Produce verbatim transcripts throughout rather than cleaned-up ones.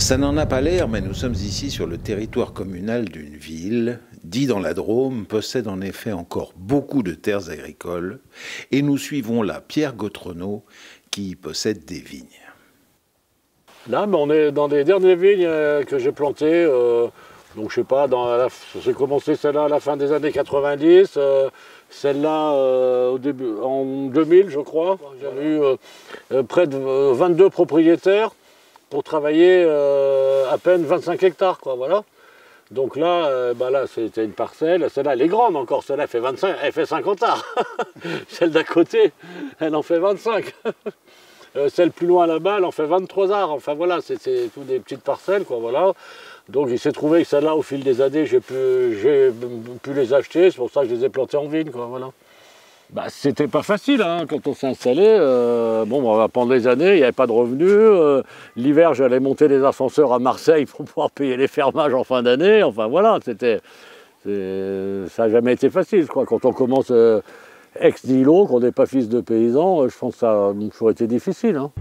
Ça n'en a pas l'air, mais nous sommes ici sur le territoire communal d'une ville. Die dans la Drôme possède en effet encore beaucoup de terres agricoles et nous suivons là Pierre Gautrenaud qui y possède des vignes. Là, mais on est dans les dernières vignes que j'ai plantées. Euh, donc je sais pas, j'ai commencé celle-là à la fin des années quatre-vingt-dix, euh, celle-là euh, au début, en deux mille je crois. J'avais eu euh, près de vingt-deux propriétaires pour travailler euh, à peine vingt-cinq hectares, quoi, voilà. Donc là, euh, bah là c'était une parcelle, celle-là elle est grande encore, celle-là elle fait vingt-cinq, elle fait cinquante arts. Celle d'à côté, elle en fait vingt-cinq. euh, celle plus loin là-bas, elle en fait vingt-trois arts. Enfin voilà, c'est toutes des petites parcelles, quoi, voilà. Donc il s'est trouvé que celle-là, au fil des années, j'ai pu, j'ai pu les acheter, c'est pour ça que je les ai plantées en vigne, quoi, voilà. Bah, c'était pas facile hein, quand on s'est installé. Euh, bon, bah, pendant des années, il n'y avait pas de revenus. Euh, L'hiver, j'allais monter des ascenseurs à Marseille pour pouvoir payer les fermages en fin d'année. Enfin voilà, c'était, ça n'a jamais été facile. Je crois. Quand on commence euh, ex nihilo, qu'on n'est pas fils de paysan, euh, je pense que ça a toujours été difficile. Hein.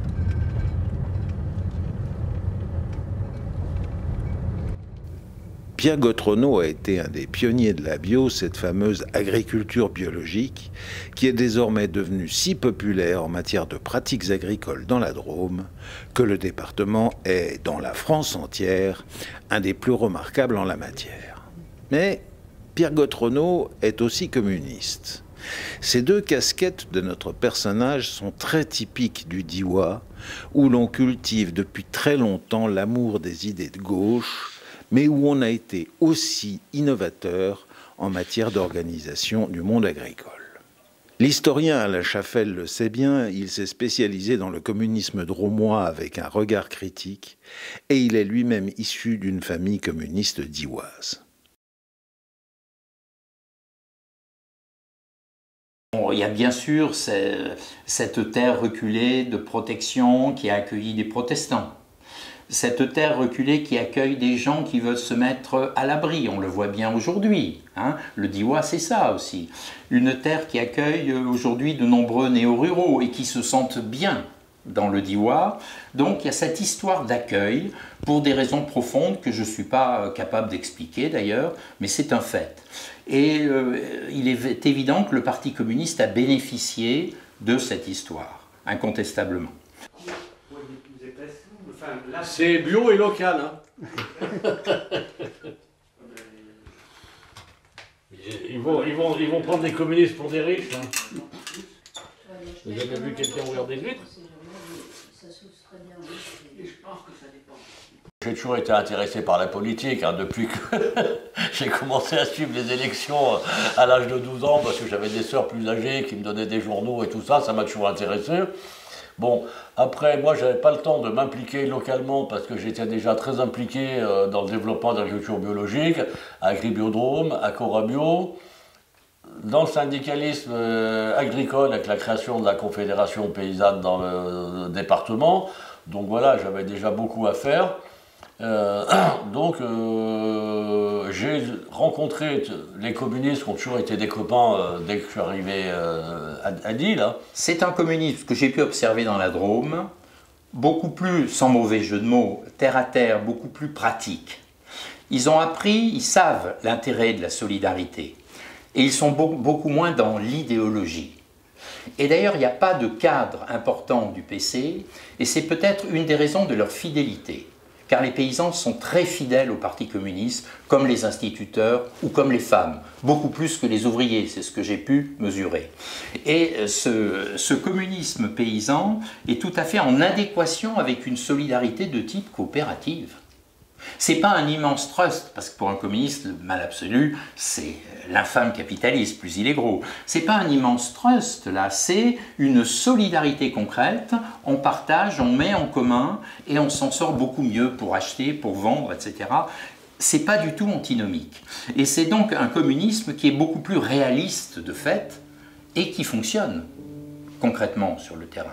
Pierre Gautrenaud a été un des pionniers de la bio, cette fameuse agriculture biologique, qui est désormais devenue si populaire en matière de pratiques agricoles dans la Drôme, que le département est, dans la France entière, un des plus remarquables en la matière. Mais Pierre Gautrenaud est aussi communiste. Ces deux casquettes de notre personnage sont très typiques du Diois, où l'on cultive depuis très longtemps l'amour des idées de gauche, mais où on a été aussi innovateur en matière d'organisation du monde agricole. L'historien Alain Chaffel le sait bien, il s'est spécialisé dans le communisme drômois avec un regard critique, et il est lui-même issu d'une famille communiste dioise. Il y a bien sûr cette terre reculée de protection qui a accueilli des protestants. Cette terre reculée qui accueille des gens qui veulent se mettre à l'abri, on le voit bien aujourd'hui. Hein. Le Diois, c'est ça aussi. Une terre qui accueille aujourd'hui de nombreux néo-ruraux et qui se sentent bien dans le Diois. Donc il y a cette histoire d'accueil pour des raisons profondes que je ne suis pas capable d'expliquer d'ailleurs, mais c'est un fait. Et euh, il est évident que le Parti communiste a bénéficié de cette histoire, incontestablement. C'est bio et local. Hein. ils, vont, ils, vont, ils vont prendre des communistes pour des riches. Hein. Vous avez vu quelqu'un ouvrir des huîtres? J'ai toujours été intéressé par la politique, hein, depuis que j'ai commencé à suivre les élections à l'âge de douze ans, parce que j'avais des sœurs plus âgées qui me donnaient des journaux et tout ça, ça m'a toujours intéressé. Bon, après, moi, je n'avais pas le temps de m'impliquer localement parce que j'étais déjà très impliqué euh, dans le développement de l'agriculture biologique, à Agribiodrome, à Corabio, dans le syndicalisme euh, agricole avec la création de la Confédération paysanne dans le, le département. Donc voilà, j'avais déjà beaucoup à faire. Euh, donc euh, j'ai rencontré les communistes qui ont toujours été des copains euh, dès que je suis arrivé euh, à, à Die. C'est un communisme que j'ai pu observer dans la Drôme, beaucoup plus, sans mauvais jeu de mots, terre à terre, beaucoup plus pratique. Ils ont appris, ils savent l'intérêt de la solidarité et ils sont beaucoup, beaucoup moins dans l'idéologie. Et d'ailleurs, il n'y a pas de cadre important du P C et c'est peut-être une des raisons de leur fidélité. Car les paysans sont très fidèles au Parti communiste, comme les instituteurs ou comme les femmes, beaucoup plus que les ouvriers, c'est ce que j'ai pu mesurer. Et ce, ce communisme paysan est tout à fait en adéquation avec une solidarité de type coopérative. C'est pas un immense trust, parce que pour un communiste, le mal absolu, c'est l'infâme capitalisme, plus il est gros. C'est pas un immense trust, là, c'est une solidarité concrète, on partage, on met en commun, et on s'en sort beaucoup mieux pour acheter, pour vendre, et cetera. C'est pas du tout antinomique. Et c'est donc un communisme qui est beaucoup plus réaliste de fait, et qui fonctionne concrètement sur le terrain.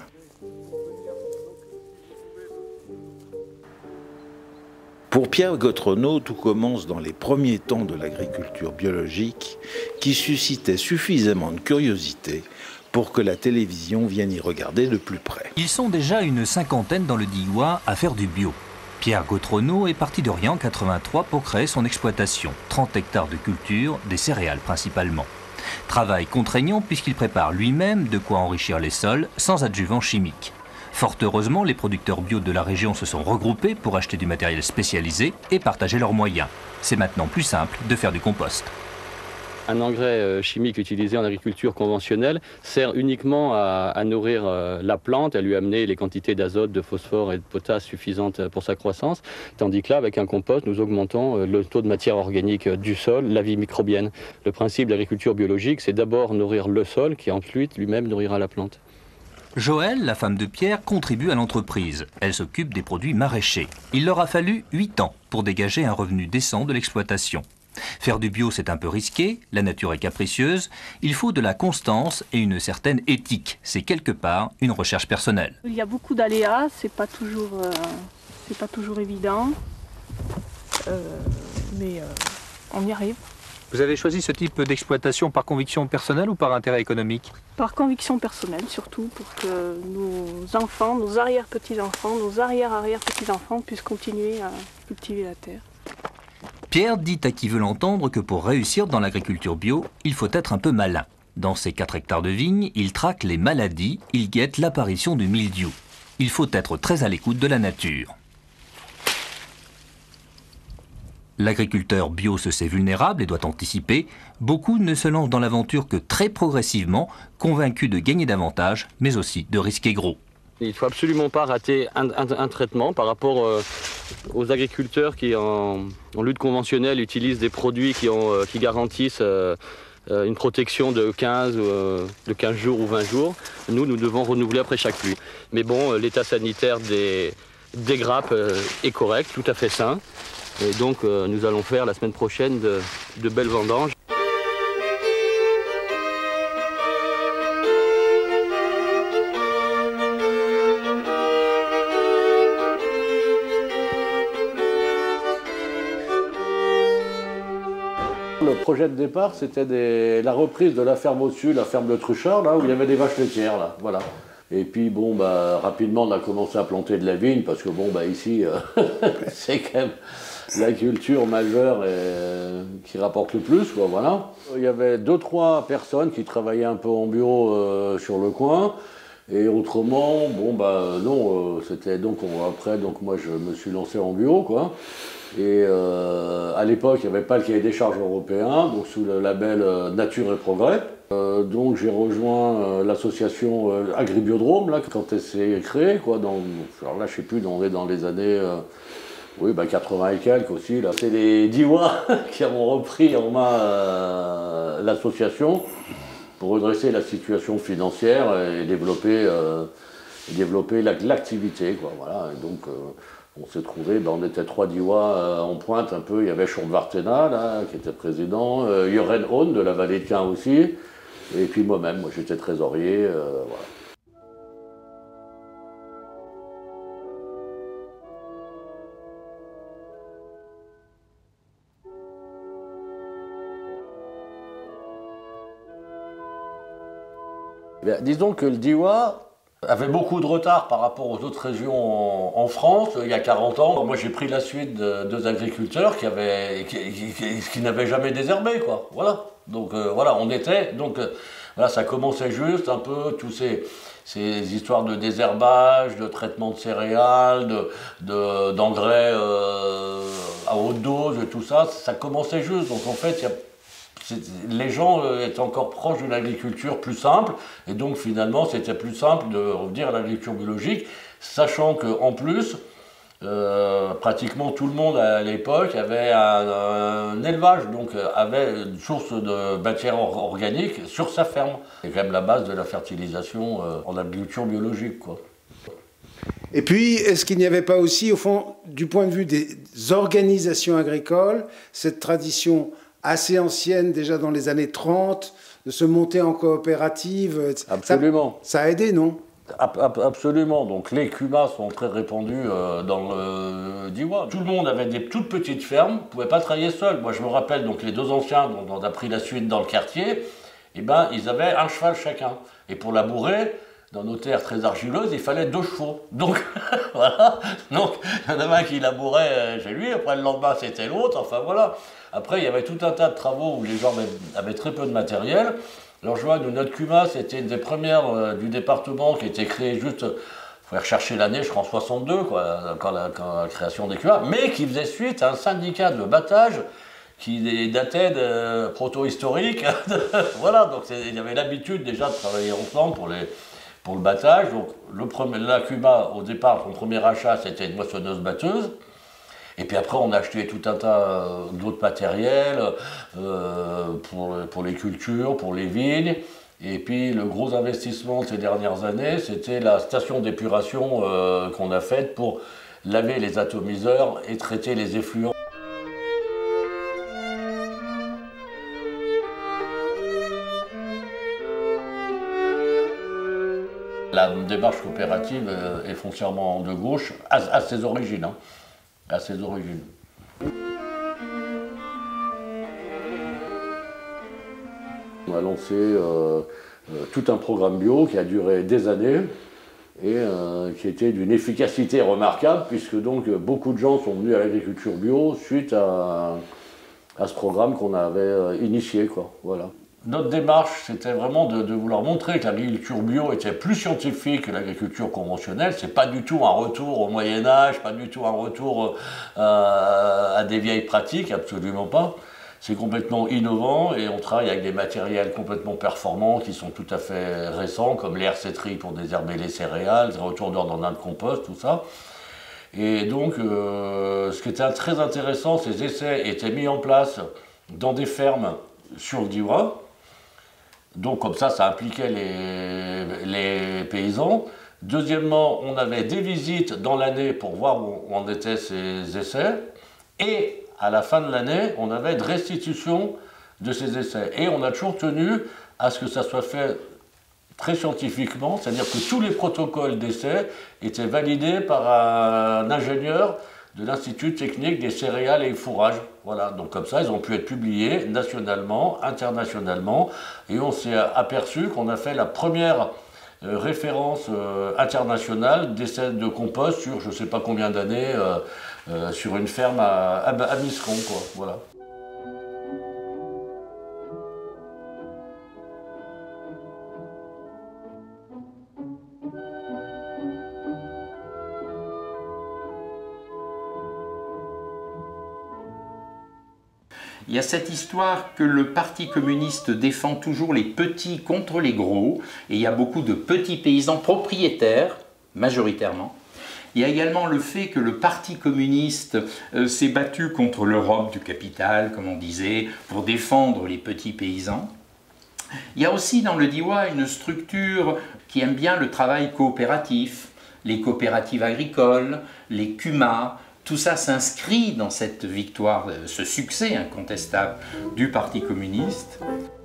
Pour Pierre Gautrenaud, tout commence dans les premiers temps de l'agriculture biologique qui suscitait suffisamment de curiosité pour que la télévision vienne y regarder de plus près. Ils sont déjà une cinquantaine dans le Diois à faire du bio. Pierre Gautronot est parti de rien en quatre-vingt-trois pour créer son exploitation. trente hectares de culture, des céréales principalement. Travail contraignant puisqu'il prépare lui-même de quoi enrichir les sols sans adjuvants chimiques. Fort heureusement, les producteurs bio de la région se sont regroupés pour acheter du matériel spécialisé et partager leurs moyens. C'est maintenant plus simple de faire du compost. Un engrais chimique utilisé en agriculture conventionnelle sert uniquement à, à nourrir la plante, à lui amener les quantités d'azote, de phosphore et de potasse suffisantes pour sa croissance, tandis que là, avec un compost, nous augmentons le taux de matière organique du sol, la vie microbienne. Le principe de l'agriculture biologique, c'est d'abord nourrir le sol, qui ensuite lui-même nourrira la plante. Joëlle, la femme de Pierre, contribue à l'entreprise. Elle s'occupe des produits maraîchers. Il leur a fallu huit ans pour dégager un revenu décent de l'exploitation. Faire du bio, c'est un peu risqué, la nature est capricieuse, il faut de la constance et une certaine éthique. C'est quelque part une recherche personnelle. Il y a beaucoup d'aléas, c'est pas toujours, euh, c'est pas toujours évident, euh, mais euh, on y arrive. Vous avez choisi ce type d'exploitation par conviction personnelle ou par intérêt économique? Par conviction personnelle, surtout pour que nos enfants, nos arrière-petits-enfants, nos arrière-arrière-petits-enfants puissent continuer à cultiver la terre. Pierre dit à qui veut l'entendre que pour réussir dans l'agriculture bio, il faut être un peu malin. Dans ses quatre hectares de vignes, il traque les maladies, il guette l'apparition du mildiou. Il faut être très à l'écoute de la nature. L'agriculteur bio se sait vulnérable et doit anticiper. Beaucoup ne se lancent dans l'aventure que très progressivement, convaincus de gagner davantage, mais aussi de risquer gros. Il ne faut absolument pas rater un, un, un traitement par rapport euh, aux agriculteurs qui, en, en lutte conventionnelle, utilisent des produits qui, ont, euh, qui garantissent euh, une protection de quinze, euh, de quinze jours ou vingt jours. Nous, nous devons renouveler après chaque pluie. Mais bon, l'état sanitaire des, des grappes euh, est correct, tout à fait sain. Et donc, euh, nous allons faire la semaine prochaine de, de belles vendanges. Le projet de départ, c'était des... la reprise de la ferme au-dessus, la ferme de Truchard, là où il y avait des vaches laitières, là, voilà. Et puis bon, bah, rapidement, on a commencé à planter de la vigne, parce que bon, bah, ici, euh, c'est quand même la culture majeure et, euh, qui rapporte le plus, quoi, voilà. Il y avait deux, trois personnes qui travaillaient un peu en bio euh, sur le coin, et autrement, bon, bah, non, euh, c'était donc, on, après, donc moi, je me suis lancé en bio, quoi. Et euh, à l'époque, il n'y avait pas le cahier des charges européen, donc sous le label euh, Nature et Progrès. Euh, donc j'ai rejoint euh, l'association euh, Agribiodrome, là, quand elle s'est créée, quoi. Dans, alors là, je ne sais plus, on est dans les années euh, oui, bah, quatre-vingts et quelques aussi. Là. C'est les Diois qui ont repris en main euh, l'association pour redresser la situation financière et développer, euh, et développer l'activité, quoi. Voilà. Et donc, euh, on s'est trouvé, ben on était trois Diois euh, en pointe un peu. Il y avait Sean Vartena, là, qui était président, euh, Joren Hahn de la Vallée de Quin aussi, et puis moi-même, moi, j'étais trésorier. Euh, voilà. Bien, disons que le Diois avait beaucoup de retard par rapport aux autres régions en, en France. Il y a quarante ans, moi j'ai pris la suite de deux agriculteurs qui, avaient, qui, qui, qui n'avaient jamais désherbé, quoi. Voilà. Donc euh, voilà, on était. Donc euh, voilà, ça commençait juste un peu tous ces, ces histoires de désherbage, de traitement de céréales, de, de, d'engrais euh, à haute dose, tout ça. Ça commençait juste. Donc en fait, il y a les gens étaient encore proches d'une agriculture plus simple, et donc finalement c'était plus simple de revenir à l'agriculture biologique, sachant qu'en plus, euh, pratiquement tout le monde à l'époque avait un, un élevage, donc avait une source de matière organique sur sa ferme. C'est quand même la base de la fertilisation euh, en agriculture biologique, quoi. Et puis, est-ce qu'il n'y avait pas aussi, au fond, du point de vue des organisations agricoles, cette tradition assez ancienne, déjà dans les années trente, de se monter en coopérative? Absolument. Ça, ça a aidé, non? Absolument. Donc les C U M A sont très répandus euh, dans le Diois. Tout le monde avait des toutes petites fermes, ne pouvait pas travailler seul. Moi je me rappelle, donc les deux anciens dont on a pris la suite dans le quartier, eh ben, ils avaient un cheval chacun. Et pour labourer, dans nos terres très argileuses, il fallait deux chevaux. Donc, voilà. Donc, il y en avait un qui labourait chez lui, après le lendemain, c'était l'autre. Enfin, voilà. Après, il y avait tout un tas de travaux où les gens avaient très peu de matériel. Alors, je vois, nous, notre CUMA, c'était une des premières euh, du département qui était créée juste, il faut rechercher l'année, je crois en soixante-deux, quoi, quand, la, quand la création des CUMA, mais qui faisait suite à un syndicat de battage qui datait de proto-historique. Voilà, donc il y avait l'habitude déjà de travailler ensemble pour, les, pour le battage. Donc, le premier, la CUMA, au départ, son premier achat, c'était une moissonneuse-batteuse. Et puis après, on a acheté tout un tas d'autres matériels euh, pour, pour les cultures, pour les vignes. Et puis le gros investissement de ces dernières années, c'était la station d'épuration euh, qu'on a faite pour laver les atomiseurs et traiter les effluents. La démarche coopérative est foncièrement de gauche, à, à ses origines. Hein. À ses origines. On a lancé euh, euh, tout un programme bio qui a duré des années et euh, qui était d'une efficacité remarquable, puisque donc beaucoup de gens sont venus à l'agriculture bio suite à, à ce programme qu'on avait euh, initié, quoi. Voilà. Notre démarche, c'était vraiment de, de vouloir montrer que l'agriculture bio était plus scientifique que l'agriculture conventionnelle. C'est pas du tout un retour au Moyen-Âge, pas du tout un retour euh, à des vieilles pratiques, absolument pas. C'est complètement innovant et on travaille avec des matériels complètement performants qui sont tout à fait récents, comme l'hercéterie pour désherber les céréales, les retourneurs dans un compost, tout ça. Et donc, euh, ce qui était très intéressant, ces essais étaient mis en place dans des fermes sur le Diois. Donc comme ça, ça impliquait les, les paysans. Deuxièmement, on avait des visites dans l'année pour voir où en étaient ces essais. Et à la fin de l'année, on avait de restitution de ces essais. Et on a toujours tenu à ce que ça soit fait très scientifiquement, c'est-à-dire que tous les protocoles d'essais étaient validés par un ingénieur de l'Institut technique des céréales et fourrages. Voilà, donc comme ça, ils ont pu être publiés nationalement, internationalement, et on s'est aperçu qu'on a fait la première euh, référence euh, internationale d'essais de compost sur je ne sais pas combien d'années, euh, euh, sur une ferme à, à, à Miscon, quoi, voilà. Il y a cette histoire que le Parti communiste défend toujours les petits contre les gros, et il y a beaucoup de petits paysans propriétaires, majoritairement. Il y a également le fait que le Parti communiste euh, s'est battu contre l'Europe du capital, comme on disait, pour défendre les petits paysans. Il y a aussi dans le Diois une structure qui aime bien le travail coopératif, les coopératives agricoles, les CUMA. Tout ça s'inscrit dans cette victoire, ce succès incontestable du Parti communiste.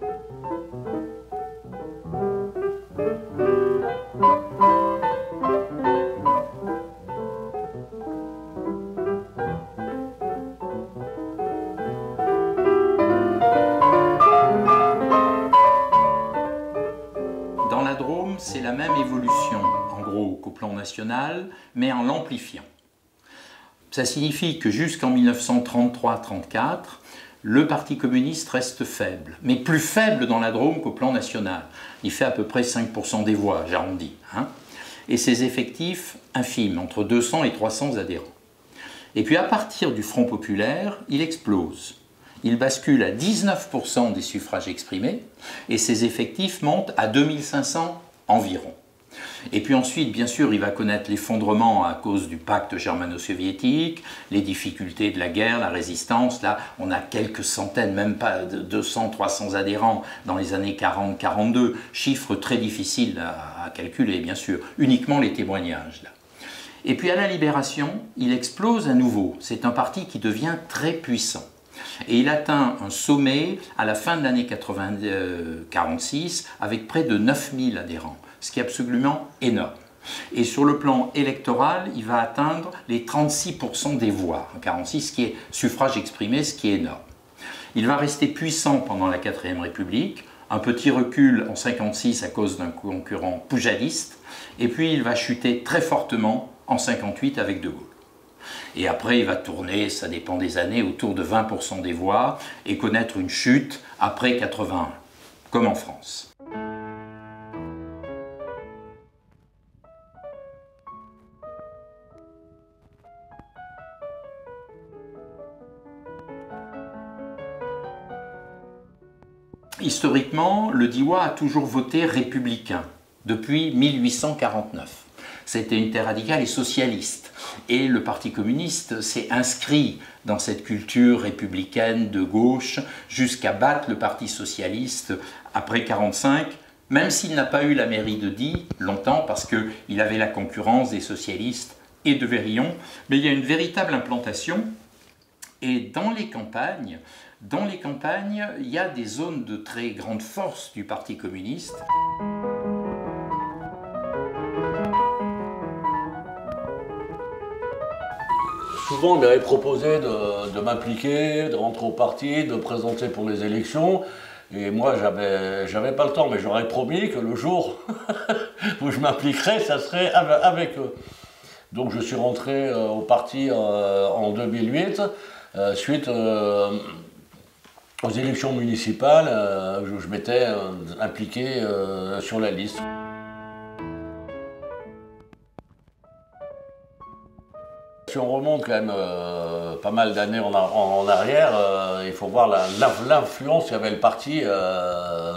Dans la Drôme, c'est la même évolution, en gros, qu'au plan national, mais en l'amplifiant. Ça signifie que jusqu'en mille neuf cent trente-trois trente-quatre, le Parti communiste reste faible, mais plus faible dans la Drôme qu'au plan national. Il fait à peu près cinq pour cent des voix, j'arrondis. Hein, et ses effectifs infimes, entre deux cents et trois cents adhérents. Et puis à partir du Front populaire, il explose. Il bascule à dix-neuf pour cent des suffrages exprimés, et ses effectifs montent à deux mille cinq cents environ. Et puis ensuite, bien sûr, il va connaître l'effondrement à cause du pacte germano-soviétique, les difficultés de la guerre, la résistance. Là, on a quelques centaines, même pas de deux cents, trois cents adhérents dans les années quarante quarante-deux. Chiffre très difficile à, à calculer, bien sûr. Uniquement les témoignages, là. Et puis à la Libération, il explose à nouveau. C'est un parti qui devient très puissant. Et il atteint un sommet à la fin de l'année quarante-six avec près de neuf mille adhérents, ce qui est absolument énorme. Et sur le plan électoral, il va atteindre les trente-six pour cent des voix en quarante-six, ce qui est suffrage exprimé, ce qui est énorme. Il va rester puissant pendant la quatrième République, un petit recul en cinquante-six à cause d'un concurrent poujadiste, et puis il va chuter très fortement en cinquante-huit avec De Gaulle. Et après, il va tourner, ça dépend des années, autour de vingt pour cent des voix, et connaître une chute après quatre-vingt-un, comme en France. Historiquement, le Diois a toujours voté républicain, depuis mille huit cent quarante-neuf. C'était une terre radicale et socialiste. Et le Parti communiste s'est inscrit dans cette culture républicaine de gauche jusqu'à battre le Parti socialiste après mille neuf cent quarante-cinq, même s'il n'a pas eu la mairie de Die longtemps parce qu'il avait la concurrence des socialistes et de Vérillon. Mais il y a une véritable implantation. Et dans les campagnes, Dans les campagnes, il y a des zones de très grande force du Parti communiste. Souvent, il m'avait proposé de, de m'impliquer, de rentrer au parti, de présenter pour les élections. Et moi, j'avais, j'avais pas le temps, mais j'aurais promis que le jour où je m'impliquerais, ça serait avec eux. Donc je suis rentré euh, au parti euh, en deux mille huit, euh, suite euh, aux élections municipales, euh, où je m'étais euh, impliqué euh, sur la liste. Si on remonte quand même euh, pas mal d'années en, en, en arrière, euh, il faut voir l'influence qu'avait le parti euh,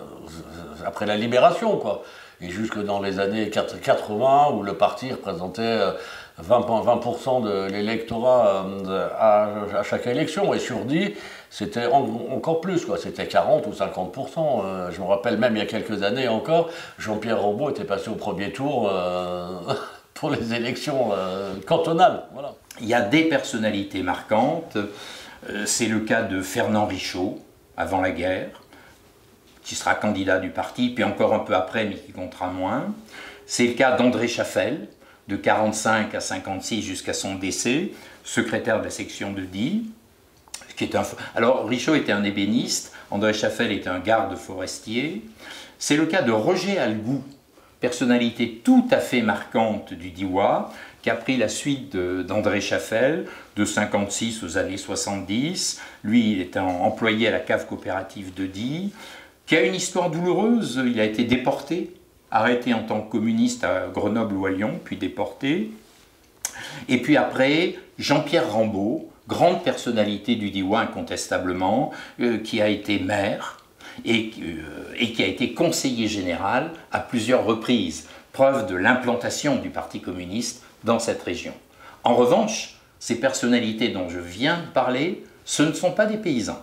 après la libération, quoi. Et jusque dans les années quatre-vingts, où le parti représentait vingt pour cent de l'électorat à, à chaque élection, et sur dix, c'était en, encore plus, quoi. C'était quarante ou cinquante pour cent. Euh, je me rappelle même il y a quelques années encore, Jean-Pierre Rambaud était passé au premier tour euh, pour les élections euh, cantonales. Voilà. Il y a des personnalités marquantes. Euh, C'est le cas de Fernand Richaud, avant la guerre, qui sera candidat du parti, puis encore un peu après, mais qui comptera moins. C'est le cas d'André Chaffel, de quarante-cinq à cinquante-six jusqu'à son décès, secrétaire de la section de Die. Qui est un... Alors, Richaud était un ébéniste, André Chaffel était un garde forestier. C'est le cas de Roger Algou, personnalité tout à fait marquante du Diois, qui a pris la suite d'André Chaffel, de cinquante-six aux années soixante-dix. Lui, il était employé à la cave coopérative de Die, qui a une histoire douloureuse. Il a été déporté, arrêté en tant que communiste à Grenoble ou à Lyon, puis déporté. Et puis après, Jean-Pierre Rambaud, grande personnalité du Diois incontestablement, euh, qui a été maire et, euh, et qui a été conseiller général à plusieurs reprises, preuve de l'implantation du Parti communiste dans cette région. En revanche, ces personnalités dont je viens de parler, ce ne sont pas des paysans.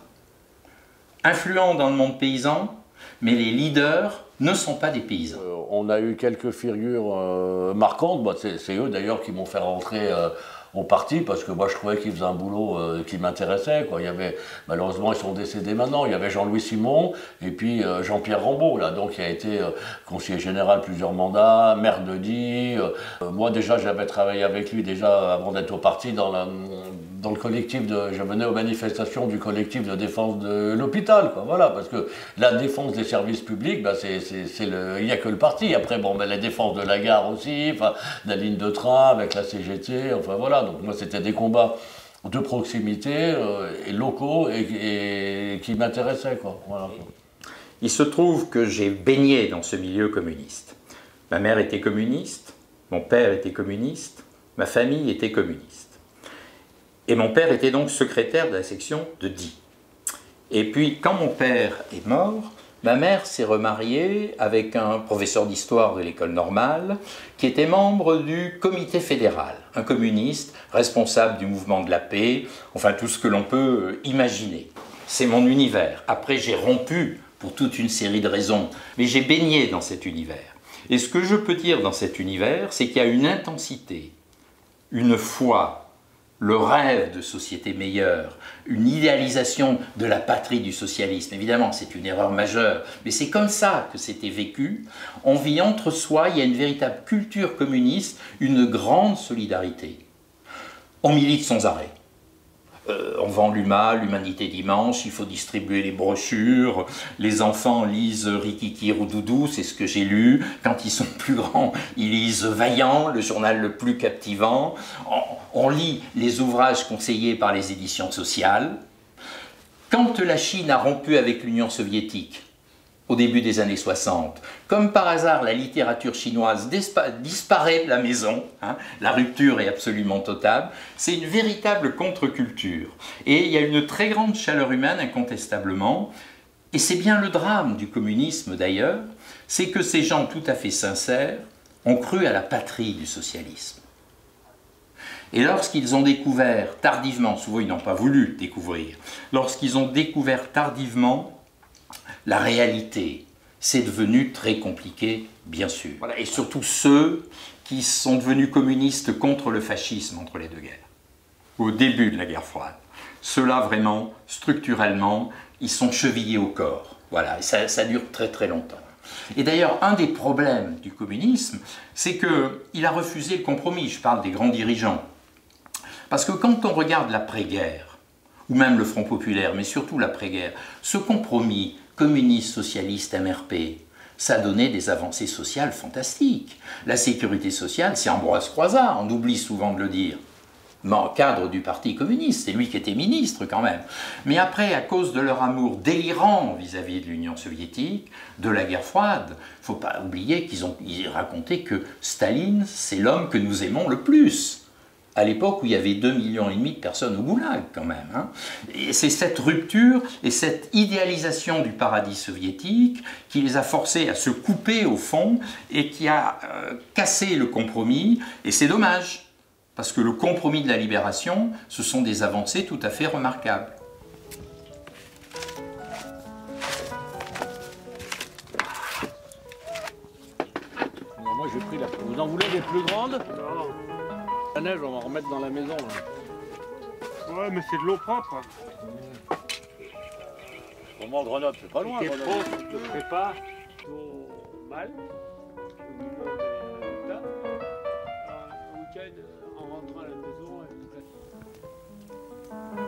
Influents dans le monde paysan, mais les leaders ne sont pas des paysans. Euh, on a eu quelques figures euh, marquantes, bah, c'est eux d'ailleurs qui m'ont fait rentrer euh, au parti, parce que moi je trouvais qu'ils faisaient un boulot euh, qui m'intéressait. Il y avait, malheureusement ils sont décédés maintenant, il y avait Jean-Louis Simon et puis euh, Jean-Pierre Rambaud, là, donc, qui a été euh, conseiller général plusieurs mandats, maire de Die. Euh, moi déjà j'avais travaillé avec lui déjà avant d'être au parti dans, la, dans le collectif, de, je venais aux manifestations du collectif de défense de l'hôpital, voilà, parce que la défense des services publics, bah, c'est, c'est, c'est le, il n'y a que le parti. Après, bon, bah, la défense de la gare aussi, enfin, la ligne de train avec la C G T, enfin voilà. Donc moi, c'était des combats de proximité euh, et locaux et, et qui m'intéressaient, quoi. Voilà. Il se trouve que j'ai baigné dans ce milieu communiste. Ma mère était communiste, mon père était communiste, ma famille était communiste. Et mon père était donc secrétaire de la section de Die. Et puis, quand mon père est mort, ma mère s'est remariée avec un professeur d'histoire de l'école normale qui était membre du comité fédéral, un communiste responsable du mouvement de la paix, enfin tout ce que l'on peut imaginer. C'est mon univers. Après, j'ai rompu pour toute une série de raisons, mais j'ai baigné dans cet univers. Et ce que je peux dire dans cet univers, c'est qu'il y a une intensité, une foi, le rêve de société meilleure, une idéalisation de la patrie du socialisme. Évidemment, c'est une erreur majeure, mais c'est comme ça que c'était vécu. On vit entre soi, il y a une véritable culture communiste, une grande solidarité. On milite sans arrêt. Euh, on vend l'U M A, l'Humanité Dimanche, il faut distribuer les brochures, les enfants lisent Rikiki Roudoudou, c'est ce que j'ai lu. Quand ils sont plus grands, ils lisent Vaillant, le journal le plus captivant. On, on lit les ouvrages conseillés par les éditions sociales. Quand la Chine a rompu avec l'Union soviétique, au début des années soixante, comme par hasard la littérature chinoise disparaît de la maison, hein, la rupture est absolument totale, c'est une véritable contre-culture. Et il y a une très grande chaleur humaine incontestablement, et c'est bien le drame du communisme d'ailleurs, c'est que ces gens tout à fait sincères ont cru à la patrie du socialisme. Et lorsqu'ils ont découvert tardivement, souvent ils n'ont pas voulu découvrir, lorsqu'ils ont découvert tardivement la réalité, c'est devenu très compliqué, bien sûr. Voilà. Et surtout ceux qui sont devenus communistes contre le fascisme entre les deux guerres, au début de la guerre froide. Ceux-là, vraiment, structurellement, ils sont chevillés au corps. Voilà, et ça, ça dure très très longtemps. Et d'ailleurs, un des problèmes du communisme, c'est qu'il a refusé le compromis. Je parle des grands dirigeants. Parce que quand on regarde l'après-guerre, ou même le Front populaire, mais surtout l'après-guerre, ce compromis communiste, socialiste, M R P, ça donnait des avancées sociales fantastiques. La sécurité sociale, c'est Ambroise Croizat, on oublie souvent de le dire. Mais en cadre du Parti communiste, c'est lui qui était ministre quand même. Mais après, à cause de leur amour délirant vis-à-vis de l'Union soviétique, de la guerre froide, il ne faut pas oublier qu'ils ont ils raconté que Staline, c'est l'homme que nous aimons le plus. À l'époque où il y avait deux millions et demi de personnes au goulag quand même. Hein. Et c'est cette rupture et cette idéalisation du paradis soviétique qui les a forcés à se couper au fond et qui a euh, cassé le compromis. Et c'est dommage, parce que le compromis de la libération, ce sont des avancées tout à fait remarquables. Non, moi j'ai pris la... Vous en voulez des plus grandes? Non. La neige, on va en remettre dans la maison. Là. Ouais, mais c'est de l'eau propre. Comment Grenoble, c'est pas loin. Si t'es Grenoble. trop, tu te prépares au mal, au niveau des résultats. Un week-end, en rentrant à la maison. Et...